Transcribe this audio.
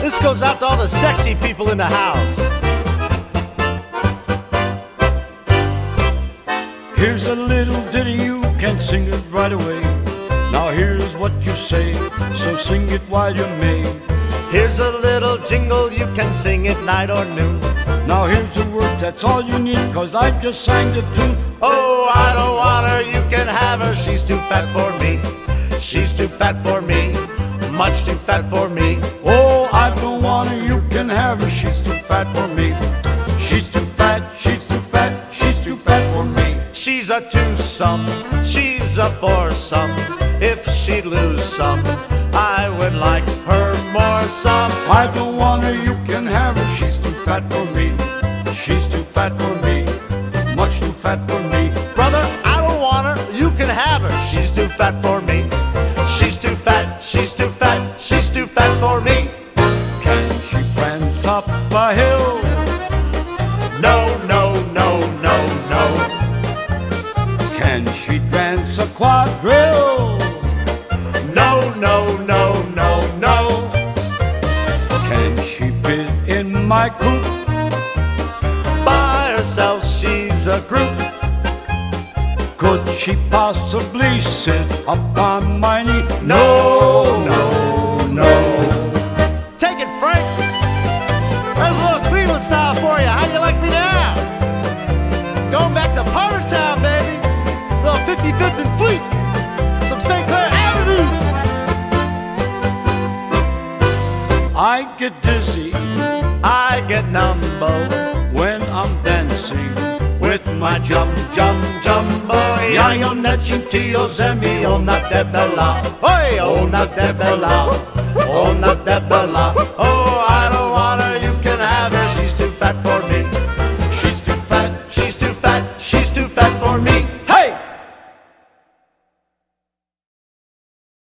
This goes out to all the sexy people in the house. Here's a little ditty, you can sing it right away. Now here's what you say, so sing it while you may. Here's a little jingle, you can sing it night or noon. Now here's the words, that's all you need, 'cause I just sang the tune. Oh, I don't want her, you can have her, she's too fat for me. She's too fat for me, much too fat for me. Oh, I don't want her, you can have her, she's too fat for me. She's too fat, she's too fat, she's too fat for me. She's a twosome, she's a foursome. If she'd lose some, I would like her more some. I don't want her, you can have her, she's too fat for me. She's too fat for me, much too fat for me. Brother, I don't want her, you can have her, she's too fat for me. She's too fat, she's too fat, she's too fat for me. Can she prance up a hill? No, no, no, no, no. Can she dance a quadrille? No, no, no, no, no. Can she fit in my coupe? By herself she's a group. Could she possibly sit up on my knee? No, no, no. Take it, Frank. There's a little Cleveland style for you. How do you like me now? Going back to Powder Town, baby. Little 55th and Fleet. Some St. Clair Avenue. I get dizzy, I get numbo when I'm dancing with my jumbo. Ja io cintio zemi ona debela. Oi, ona debela. Ona debela.